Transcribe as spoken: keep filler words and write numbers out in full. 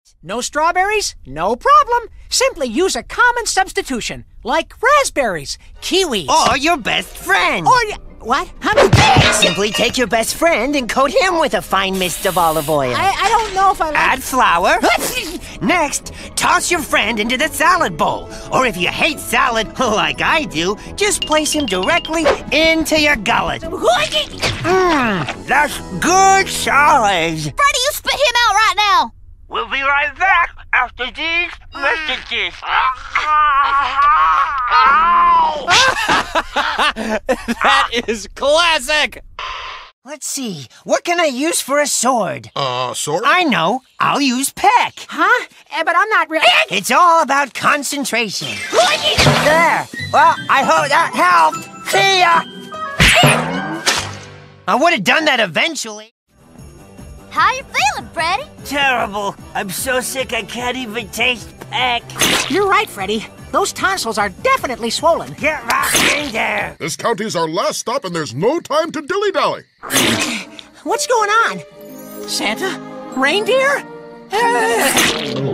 No strawberries? No problem. Simply use a common substitution, like raspberries, kiwis. Or your best friend. Or y- what? Huh? Simply take your best friend and coat him with a fine mist of olive oil. I, I don't know if I like... Add flour. Next, toss your friend into the salad bowl. Or if you hate salad, like I do, just place him directly into your gullet. Mmm, that's good salad. Freddy, you spit him out right now. We'll be right back after these messages. That is classic! Let's see, what can I use for a sword? Uh, sword? I know, I'll use peck. Huh? Eh, but I'm not really... It's all about concentration. There, well, I hope that helped. See ya! I would have done that eventually. How you feeling, Freddy? Terrible. I'm so sick I can't even taste peck. You're right, Freddy. Those tonsils are definitely swollen. Get right in there. This county's our last stop and there's no time to dilly-dally. What's going on? Santa? Reindeer?